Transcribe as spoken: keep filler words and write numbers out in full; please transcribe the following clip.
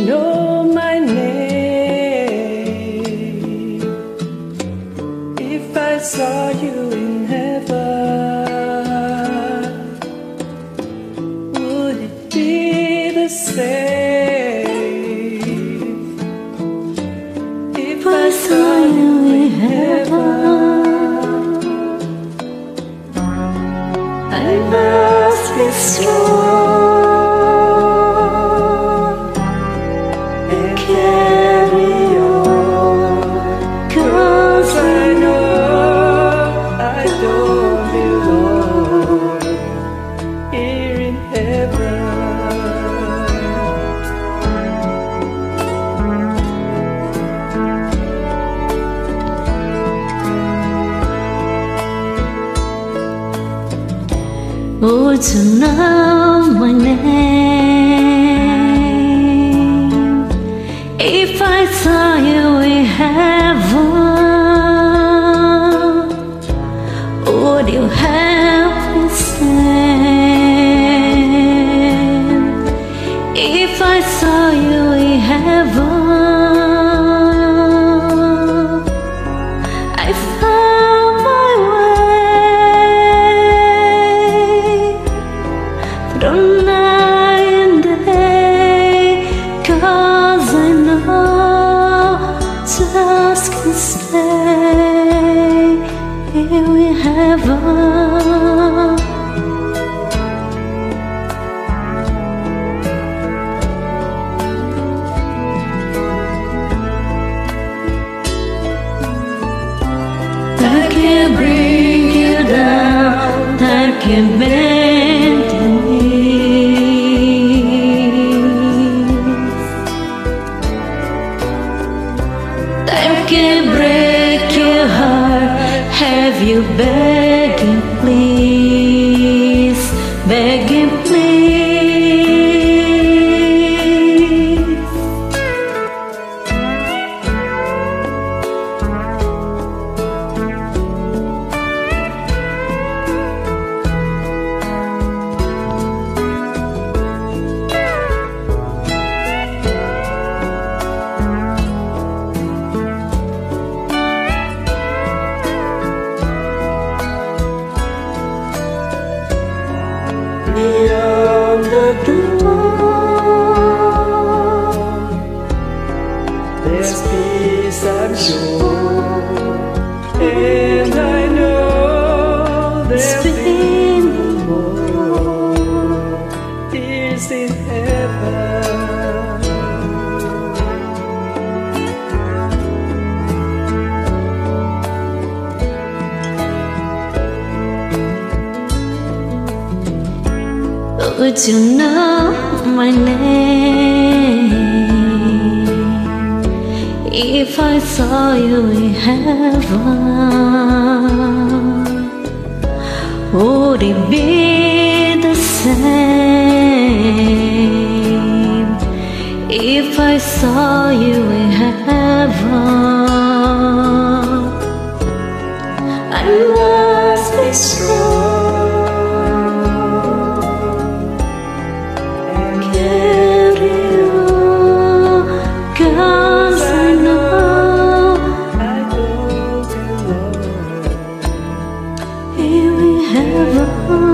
know my name. If I saw you in heaven, would it be the same? If I saw you in heaven, I must be strong. Would you know my name if I saw you in heaven? Would you help me stand if I saw you in heaven? I found my way through night and day, 'cause I know just can stay here in heaven. That can bring you down, that can bend your knees, that can break your heart, have you begging please, begging please. Beyond the dawn, there's peace I'm sure, and I know there'll be more peace in heaven. Would you know my name if I saw you in heaven? Would it be the same if I saw you in heaven? I must be strong. Heaven.